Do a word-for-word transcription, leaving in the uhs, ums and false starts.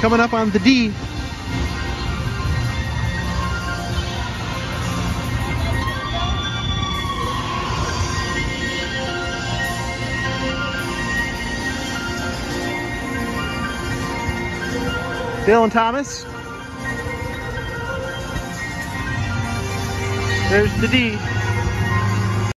coming up on the D. Dylan Thomas. There's the D.